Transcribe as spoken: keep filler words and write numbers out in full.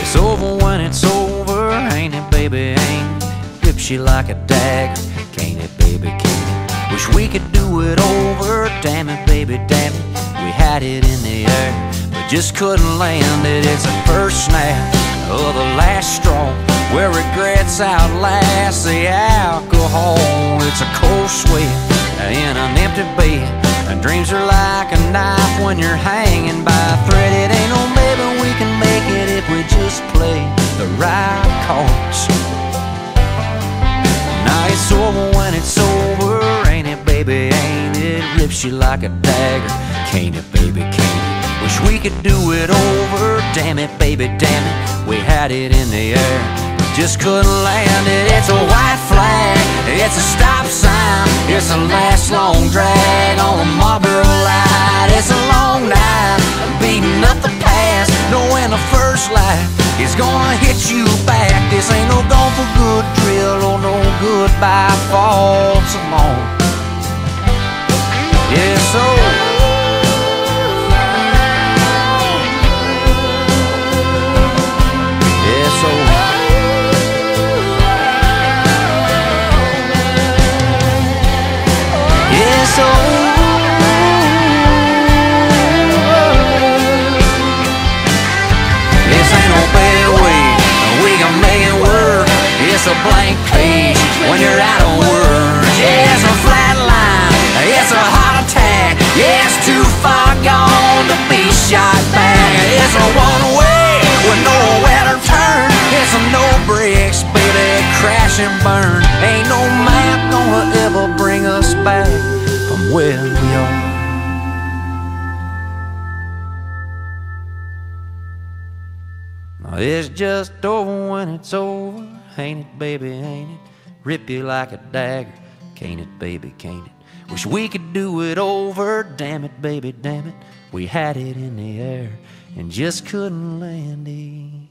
It's over when it's over, ain't it, baby, ain't it? Rips you like a dagger, can't it, baby, can't it? Wish we could do it over, damn it, baby, damn it. We had it in the air, but just couldn't land it. It's the first snap of the last straw, where regrets outlast the alcohol. It's a cold sweat in an empty bed, and dreams are like a knife when you're hanging by a thread. It ain't no maybe we can make it if we just play the right cards. Now it's over when it's over, ain't it, baby, ain't it? Rips you like a dagger, can't it, baby, can't it? Wish we could do it over, damn it, baby, damn it. We had it in the air, just couldn't land it. It's a white flag, it's a stop sign, it's a last long drag on a Marlboro Light. It's a long night, beating up the past, knowing the first light is gonna hit you back. This ain't no gone for good drill or no goodbye false alarm. Yeah, so yeah, so yeah, so this ain't no better way we can make it work. It's a blank page when you're out of words. Yeah, it's a flat line, it's a heart attack. Yeah, it's too far gone to be shot back. It's a one way with nowhere to turn. It's a no brakes, baby, crash and burn. Ain't no map gonna ever bring us back from where we are. Now it's just over when it's over, ain't it, baby, ain't it? Rip you like a dagger, can't it, baby, can't it? Wish we could do it over, damn it, baby, damn it. We had it in the air and just couldn't land it.